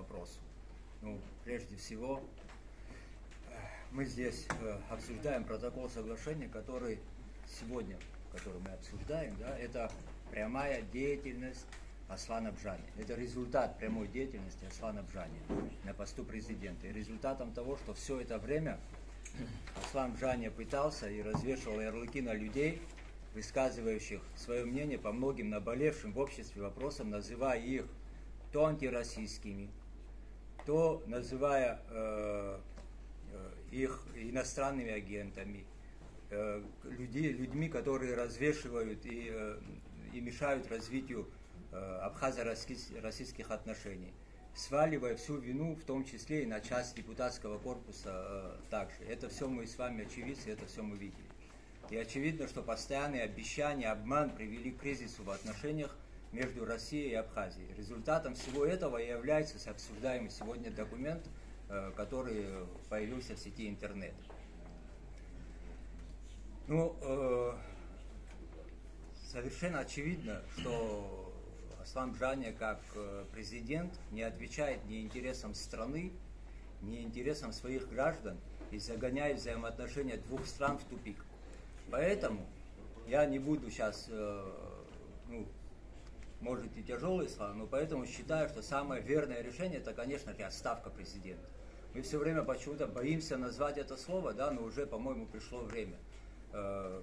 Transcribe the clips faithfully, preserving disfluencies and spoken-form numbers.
вопросу. Ну, прежде всего, мы здесь обсуждаем протокол соглашения, который сегодня, который мы обсуждаем, да, это прямая деятельность Аслана Бжани. Это результат прямой деятельности Аслана Бжани на посту президента. И результатом того, что все это время Аслан Бжани пытался и развешивал ярлыки на людей, высказывающих свое мнение по многим наболевшим в обществе вопросам, называя их то антироссийскими, то называя э, их иностранными агентами, э, люди, людьми, которые развешивают и, э, и мешают развитию э, абхазо-российских отношений, сваливая всю вину, в том числе и на часть депутатского корпуса э, также. Это все мы с вами очевидцы, это все мы видели. И очевидно, что постоянные обещания, обман привели к кризису в отношениях между Россией и Абхазией. Результатом всего этого и является обсуждаемый сегодня документ, который появился в сети интернет. Ну, э, совершенно очевидно, что Аслан Бжани как президент не отвечает ни интересам страны, ни интересам своих граждан и загоняет взаимоотношения двух стран в тупик. Поэтому я не буду сейчас, э, ну, может и тяжелые слова, но поэтому считаю, что самое верное решение, это, конечно же, отставка президента. Мы все время почему-то боимся назвать это слово, да, но уже, по-моему, пришло время. Э,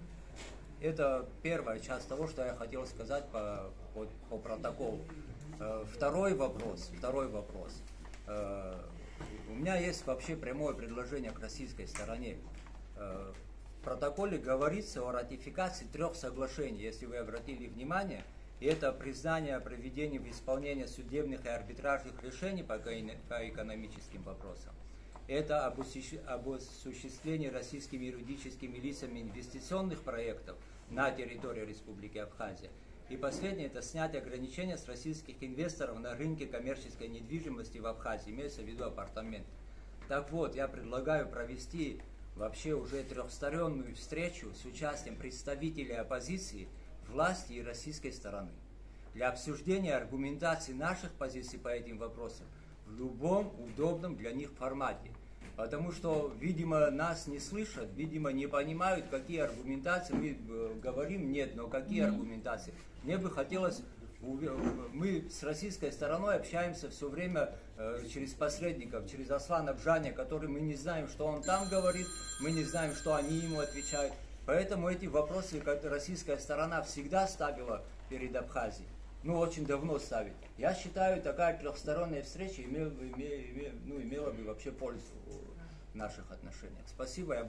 это первая часть того, что я хотел сказать по, по, по протоколу. Э, второй вопрос, второй вопрос. Э, у меня есть вообще прямое предложение к российской стороне. Э, В протоколе говорится о ратификации трех соглашений, если вы обратили внимание, и это признание о проведении в исполнение судебных и арбитражных решений по экономическим вопросам, это об осуществлении российскими юридическими лицами инвестиционных проектов на территории Республики Абхазия. И последнее, это снятие ограничения с российских инвесторов на рынке коммерческой недвижимости в Абхазии, имеется в виду апартаменты. Так вот, я предлагаю провести вообще уже трехстороннюю встречу с участием представителей оппозиции, власти и российской стороны для обсуждения аргументации наших позиций по этим вопросам в любом удобном для них формате. Потому что, видимо, нас не слышат, видимо, не понимают, какие аргументации мы говорим, нет, но какие аргументации. Мне бы хотелось... Мы с российской стороной общаемся все время э, через посредников, через Аслана Бжани, который мы не знаем, что он там говорит, мы не знаем, что они ему отвечают. Поэтому эти вопросы, которые российская сторона всегда ставила перед Абхазией, ну, очень давно ставит. Я считаю, такая трехсторонняя встреча имела бы, имела, ну, имела бы вообще пользу в наших отношениях. Спасибо.